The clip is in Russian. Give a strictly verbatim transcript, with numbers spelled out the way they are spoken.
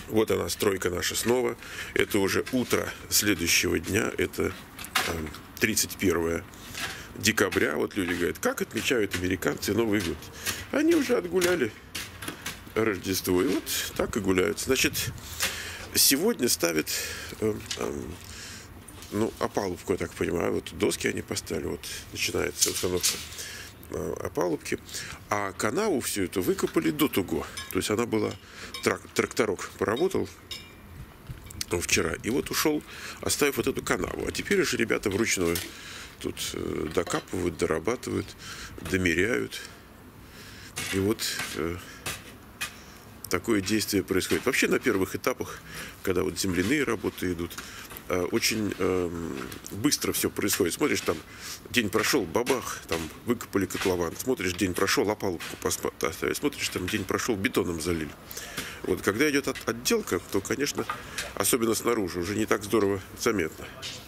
Вот она, стройка наша снова. Это уже утро следующего дня. Это тридцать первое декабря. Вот люди говорят, как отмечают американцы Новый год? Они уже отгуляли Рождество. И вот так и гуляют. Значит, сегодня ставят э, э, ну, опалубку, я так понимаю. Вот доски они поставили. Вот начинается установка опалубки, а канаву всю эту выкопали до того. То есть она была, трак, тракторок поработал вчера, и вот ушел, оставив вот эту канаву. А теперь уже ребята вручную тут э, докапывают, дорабатывают, домеряют. И вот э, такое действие происходит. Вообще на первых этапах, когда вот земляные работы идут, очень э, быстро все происходит. Смотришь, там день прошел, бабах, там выкопали котлован. Смотришь, день прошел, опалубку поставили. Смотришь, там день прошел, бетоном залили. Вот когда идет от, отделка, то, конечно, особенно снаружи, уже не так здорово заметно.